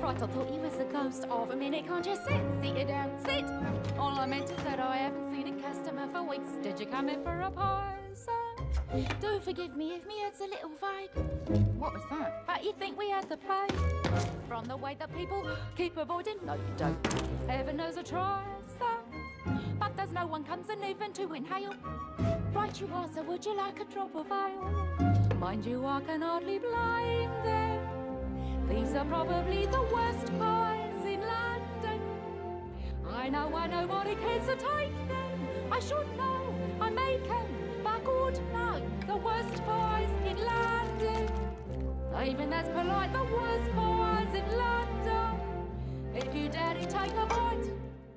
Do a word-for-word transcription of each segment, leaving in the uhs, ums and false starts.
Right, I thought he was a ghost. Half a minute, can't you sit? Sit you down, sit. All I meant is that I haven't seen a customer for weeks. Did you come in for a pie, sir? Do forgive me if me head's a little vague. What was that? But you think we had the plague? From the way that people keep avoiding? No, you don't. Heaven knows I try, sir. But there's no one comes in even to inhale. Right you are, so would you like a drop of ale? Mind you, I can hardly blame them. These are probably the worst pies in London. I know why nobody cares to take them. I should know, I make them, but good no, the worst pies in London. Even as polite, the worst pies in London. If you dare to take a bite.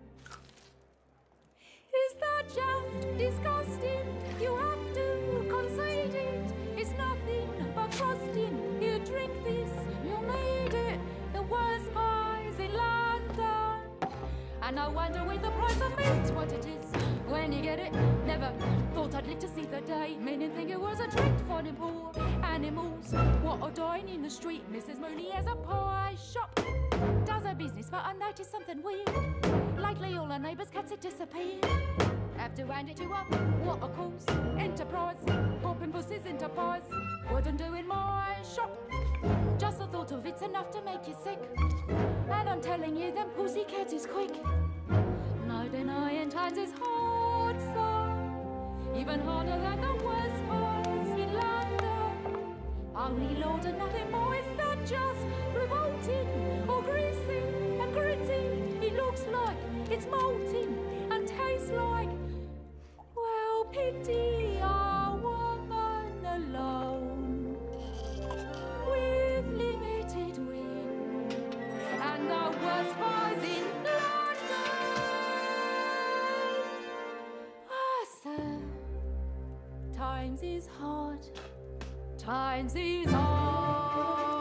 Is that just disgusting? You have to concede it. It's nothing but frosting. You drink this, you'll need it. The worst pies in London. And no wonder with the price of meat, what it is when you get it. Never thought I'd live to see the day. Meaning think it was a treat for them poor animals. What are dying in the street? Missus Mooney has a pie shop. Does her business, but I noticed something weird. Lately all her neighbours' cats had disappeared. Have to hand it to her, what a cause. Enterprise, popping pussies into pies. Wouldn't do in my shop. Just the thought of it's enough to make you sick. And I'm telling you, them pussycats is quick. No denying times is hard, so even harder than the worst pies in London. Only Lord and nothing more is that just revolting or greasy and gritty. It looks like it's molting and tastes like, well, pity a woman alone with limited wind and the worst pies in London. Ah, sir, times is hard, times is hard.